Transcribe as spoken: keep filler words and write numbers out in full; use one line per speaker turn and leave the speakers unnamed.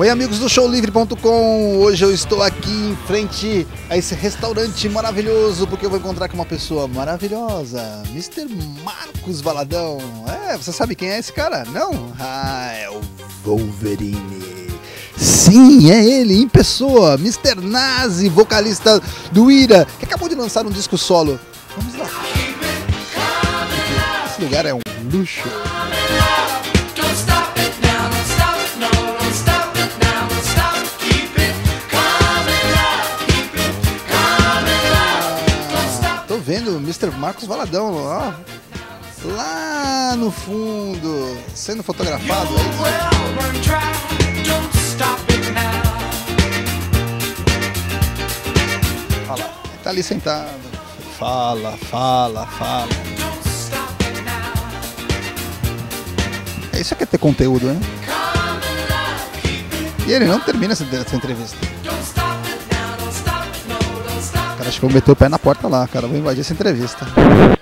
Oi, amigos do show livre ponto com. Hoje eu estou aqui em frente a esse restaurante maravilhoso porque eu vou encontrar com uma pessoa maravilhosa, mister Marcos Valadão. É, você sabe quem é esse cara? Não? Ah, é o Wolverine. Sim, é ele, em pessoa, mister Nazi, vocalista do Ira, que acabou de lançar um disco solo. Vamos lá. Esse lugar é um luxo. Vendo o mister Marcos Valadão, ó, lá no fundo, sendo fotografado. Fala, ele tá ali sentado. Fala, fala, fala. É isso que é ter conteúdo, né? E ele não termina essa, essa entrevista. Acho que vou meter o pé na porta lá, cara. Vou invadir essa entrevista.